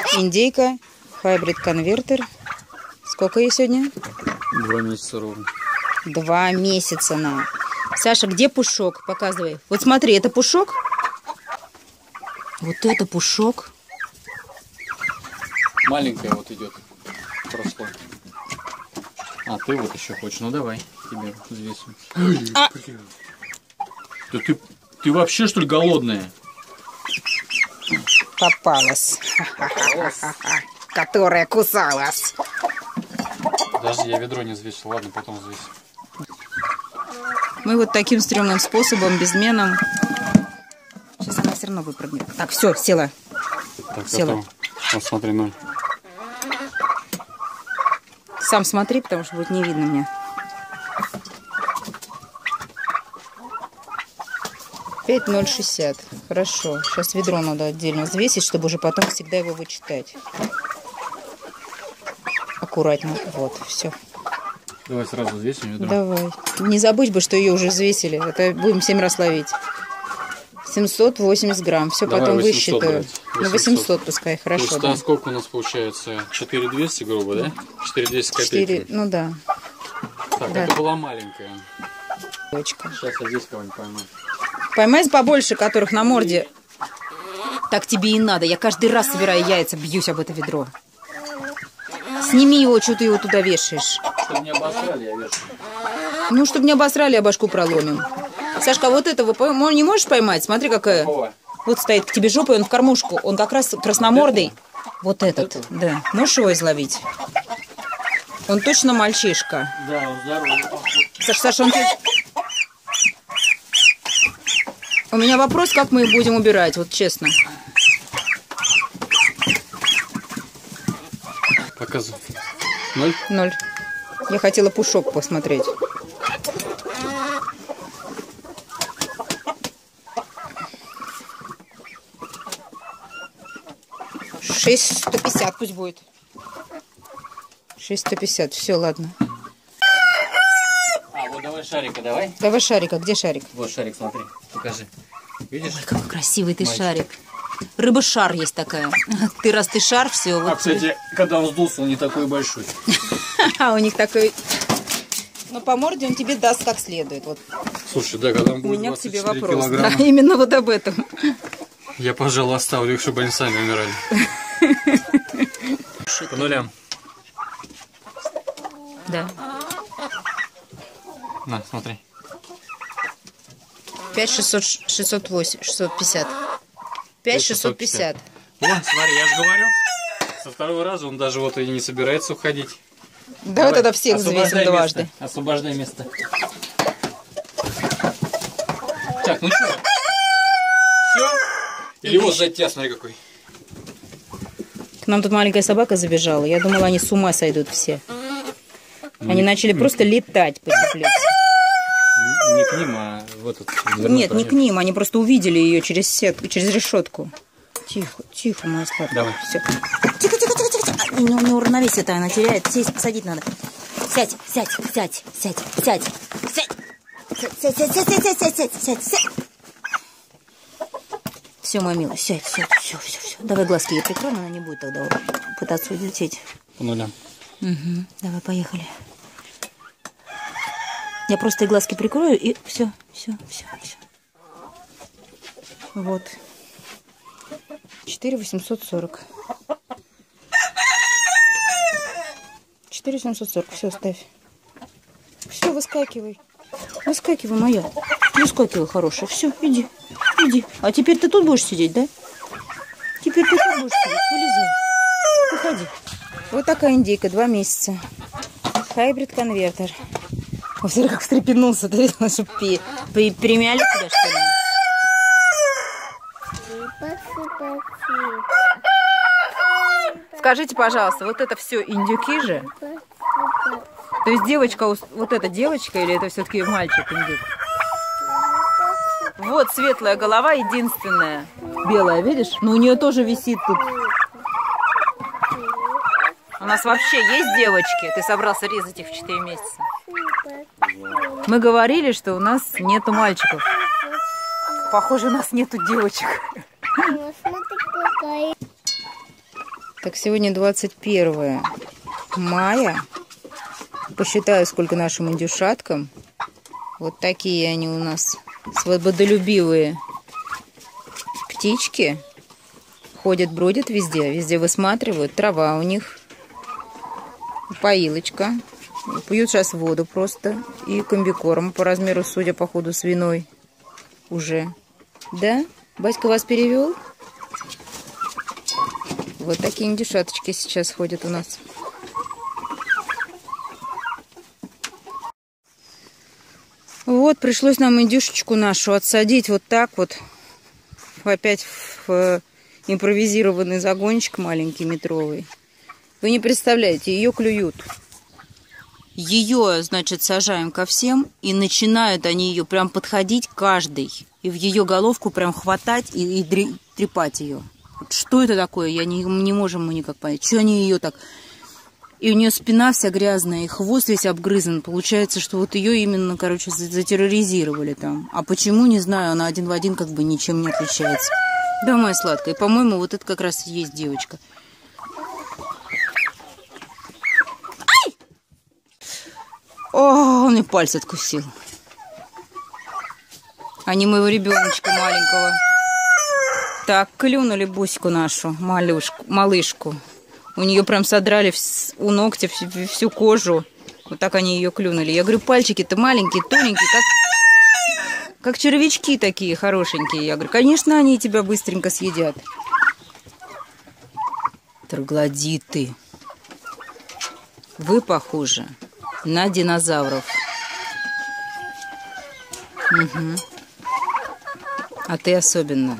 Индейка, хайбрид конвертер. Сколько ей сегодня? 2 месяца ровно. 2 месяца на. Саша, где пушок? Показывай. Вот смотри, это пушок. Вот это пушок. Маленькая вот идет. Прошло. А ты вот еще хочешь? Ну давай, тебе взвесим. Да ты вообще что ли голодная? Попалась. Которая кусалась. Подожди, я ведро не взвесил. Ладно, потом взвесим. Мы вот таким стрёмным способом, безменом. Сейчас она все равно выпрыгнет. Так, все, села. Так, села. готово. Вот смотри, 0. Сам смотри, потому что будет не видно мне. 5,060. Хорошо. Сейчас ведро надо отдельно взвесить, чтобы уже потом всегда его вычитать. Аккуратно. Вот, все. Давай сразу взвесим ведро. Давай. Не забудь бы, что ее уже взвесили. Это будем 7 раз ловить. 780 грамм. Все Давай потом 800 высчитаю. 800. Ну, 800 пускай. Хорошо. То есть, да. сколько у нас получается? 4200, грубо, да? 4200 копеек. 4, ну да. Так, Да. это была маленькая. Девочка. Сейчас я здесь кого-нибудь поймаю. Поймай побольше, которых на морде. Так тебе и надо. Я каждый раз, собирая яйца, бьюсь об это ведро. Сними его, что ты его туда вешаешь. Чтобы не обосрали, я вешаю. Ну, чтобы не обосрали, а башку проломим. Сашка, вот этого не можешь поймать? Смотри, какая. Какого? Вот стоит к тебе жопой, он в кормушку. Он как раз красномордый. Вот этот, да. Можешь его изловить? Он точно мальчишка. Да, он здоровый. Саша, он... У меня вопрос, как мы их будем убирать, вот честно. Показывай. 0? 0. Я хотела пушок посмотреть. $6,150 пусть будет. 6,150. Все, ладно. А, вот давай шарика, давай. Давай шарика. Где шарик? Вот шарик, смотри. Покажи. Видишь? Ой, какой красивый ты Мальчик. шарик. Рыба-шар есть такая. Ты раз ты шар, все. А, Вот. кстати, когда он сдулся, он не такой большой. А у них такой... Но по морде он тебе даст как следует. Вот. Слушай, да, когда он У будет меня к тебе 24 вопрос. Да, килограмма, именно вот об этом. я, пожалуй, оставлю их, чтобы они сами умирали. По нулям. Да. На, смотри. 650. 5,650. Вон, смотри, я же говорю. Со второго раза он даже вот и не собирается уходить. Давай тогда всех взвесим дважды. Место. Освобождай место. Так, ну что? Все? Или вот сзади тебя, смотри какой. К нам тут маленькая собака забежала. Я думала, они с ума сойдут все. Они начали просто летать по теплице. Не к ним, а в этот... Нет, не к ним. Они просто увидели ее через сетку, через решетку. Тихо, тихо, моя сладкая. Давай. Все. Тихо, тихо, тихо, тихо. Не уравновесие-то она теряет. Сесть, посадить надо. Сядь, сядь, сядь, сядь, сядь, сядь. Сядь. Все, моя милая, сядь, все. Давай глазки ей прикроем, она не будет тогда пытаться улететь. По нулям. Угу. Давай, поехали. Я просто и глазки прикрою, и все. Вот. 4,840. 4,740. Все, ставь. Все, выскакивай. Выскакивай, моя. Выскакивай, хорошая. Все, иди. А теперь ты тут будешь сидеть, да? Теперь ты тут будешь сидеть. Вылезай. Выходи. Вот такая индейка, 2 месяца. Хайбрид конвертер. Ой, смотри, как встрепенулся. Ты видела, что перемяли тебя, что ли? Скажите, пожалуйста, вот это все индюки же? То есть девочка, вот эта девочка или это все-таки мальчик индюк? Вот светлая голова, единственная. Белая, видишь? Но у нее тоже висит тут. У нас вообще есть девочки? Ты собрался резать их в 4 месяца? Мы говорили, что у нас нету мальчиков. Похоже, у нас нету девочек. Так, сегодня 21 мая. Посчитаю, сколько нашим индюшаткам. Вот такие они у нас свободолюбивые птички. Ходят, бродят везде. Везде высматривают. Трава у них. Поилочка. Пьют сейчас воду просто. И комбикорм по размеру, судя по ходу, свиной. Уже. Да? Батька вас перевел? Вот такие индюшаточки сейчас ходят у нас. Вот, пришлось нам индюшечку нашу отсадить вот так вот. Опять в импровизированный загончик маленький метровый. Вы не представляете, ее клюют. Ее, значит, сажаем ко всем, и начинают они ее прям подходить каждый. И в ее головку прям хватать и трепать ее. Вот что это такое? Не можем мы никак понять. Что они ее так... И у нее спина вся грязная, и хвост весь обгрызан. Получается, что вот ее именно, короче, затерроризировали там. А почему, не знаю, она один в один как бы ничем не отличается. Да, моя сладкая. И, по-моему, вот это как раз и есть девочка. Ай! О, он мне пальцы откусил. А не моего ребеночка маленького. Так, клюнули Бусику нашу, малышку. У нее прям содрали у ногтя всю кожу. Вот так они ее клюнули. Я говорю, пальчики-то маленькие, тоненькие, как червячки такие хорошенькие. Я говорю, конечно, они тебя быстренько съедят. Троглодиты. Вы похожи на динозавров. Угу. А ты особенно.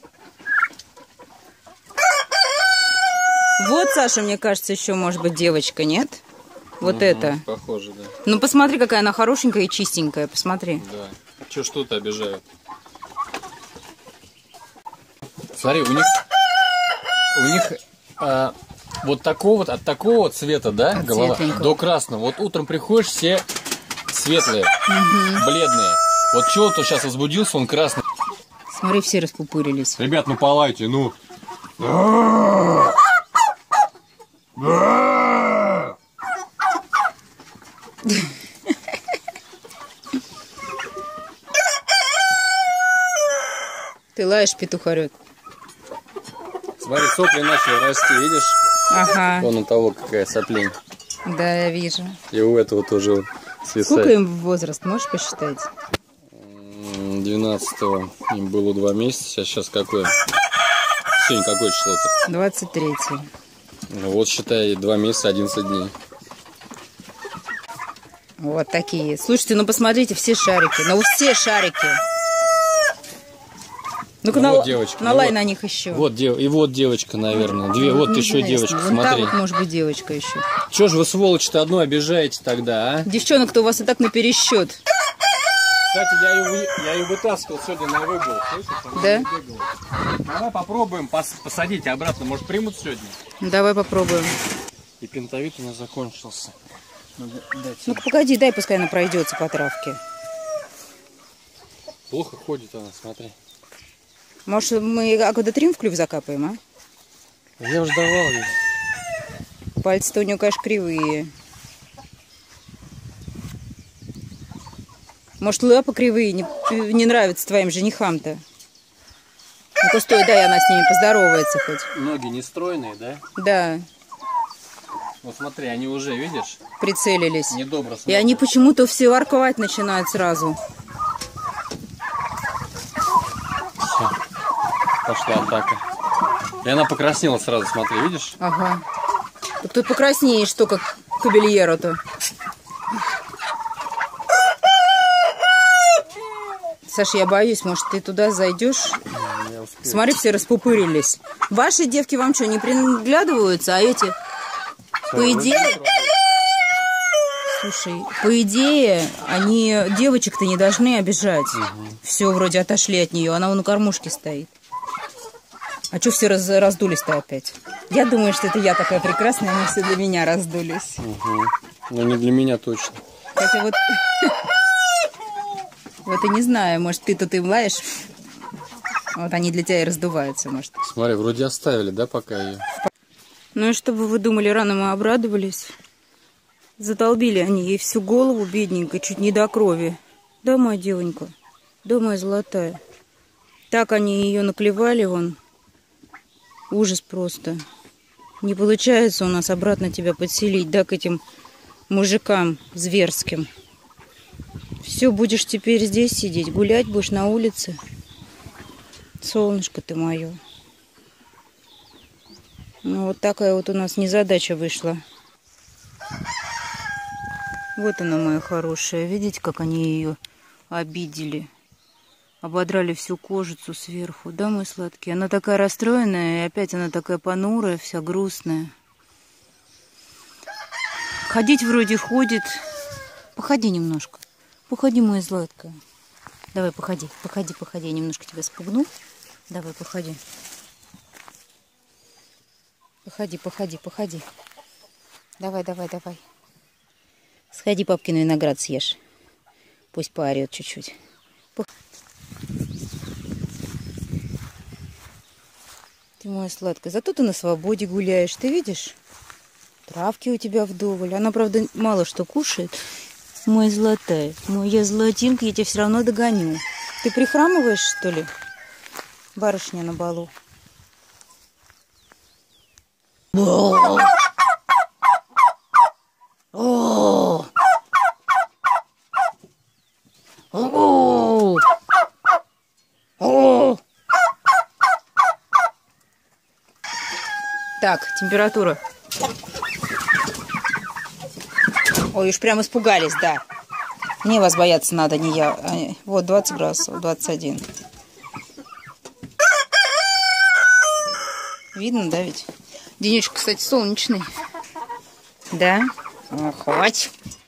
Вот, Саша, мне кажется, еще может быть девочка, нет? Вот угу, это. Похоже, да. Ну, посмотри, какая она хорошенькая и чистенькая, посмотри. Да. Че ж тут обижают? Смотри, у них вот такого вот, от такого цвета, да, от голова, до красного. Вот утром приходишь, все светлые, угу, бледные. Вот чего-то сейчас возбудился, он красный. Смотри, все распупырились. Ребят, ну полайте, ну. Ты лаешь, петух орёт. Смотри, сопли начали расти, видишь? Ага. Вон у того какая соплень. Да, я вижу. И у этого тоже свисает. Сколько им возраст, можешь посчитать? 12-го им было 2 месяца, сейчас какое? Сегодня какое число-то? 23-й. Ну вот, считай, 2 месяца, 11 дней. Вот такие. Слушайте, ну посмотрите, все шарики. Ну все шарики. Ну-ка, ну, вот девочка. налай ну, на них еще. Вот и вот девочка, наверное. Две. Вот еще девочка, вон смотри. вот может быть девочка еще. Че ж вы, сволочь-то, одну обижаете тогда, а? Девчонок-то у вас и так напересчет. Кстати, я ее вытаскивал сегодня на выгул. Слышишь, да? Давай попробуем посадить обратно. Может, примут сегодня? Давай попробуем. И пентовит у нас закончился. Ну-ка, погоди, дай, пускай она пройдется по травке. Плохо ходит она, смотри. Может, мы аквадотрим в клюв закапаем, а? Я уже давал ей. Пальцы-то у нее, конечно, кривые. Может, лапы кривые не нравятся твоим женихам-то? Ну-ка, стой, дай она с ними поздоровается хоть. Ноги не стройные, да? Да. Вот смотри, они уже, видишь? Прицелились. Недобро смотрят. И они почему-то все ворковать начинают сразу. Все. Пошла атака. И она покраснела сразу, смотри, видишь? Ага. Так тут покраснеешь, что как кабельеру-то. Саша, я боюсь, может, ты туда зайдешь? Смотри, все распупырились. Ваши девки вам что, не приглядываются, а эти... По идее... Слушай, по идее, они девочек-то не должны обижать. Угу. Все, вроде отошли от нее, она вон у кормушки стоит. А что все раздулись-то опять? Я думаю, что это я такая прекрасная, они все для меня раздулись. Угу. Но не для меня точно. Хотя вот... Вот и не знаю, может, ты тут им лаешь. Вот они для тебя и раздуваются, может. Смотри, вроде оставили, да, пока ее? Ну и чтобы вы думали, рано мы обрадовались. Задолбили они ей всю голову, бедненькой, чуть не до крови. Да, моя девонька? Да, моя золотая. Так они ее наклевали, вон. Ужас просто. Не получается у нас обратно тебя подселить, да, к этим мужикам зверским. Все, будешь теперь здесь сидеть, гулять будешь на улице. Солнышко ты мое. Ну, вот такая вот у нас незадача вышла. Вот она, моя хорошая. Видите, как они ее обидели? Ободрали всю кожицу сверху. Да, мой сладкий? Она такая расстроенная, и опять она такая понурая, вся грустная. Ходить вроде ходит. Походи немножко. Походи, моя сладкая. Давай, походи, походи, походи. Я немножко тебя спугну. Давай, походи. Походи, походи, походи. Давай, давай, давай. Сходи, папкин виноград съешь. Пусть поорет чуть-чуть. Ты моя сладкая. Зато ты на свободе гуляешь. Ты видишь? Травки у тебя вдоволь. Она, правда, мало что кушает. Моя золотая. Моя золотинка, я тебя все равно догоню. Ты прихрамываешь, что ли? Барышня на балу. О! О! О! О! Так, температура. Ой, уж прям испугались, да. Мне вас бояться надо, не я. Вот 20 градусов, 21. Видно, да ведь? Денечек, кстати, солнечный. Да? О, хватит.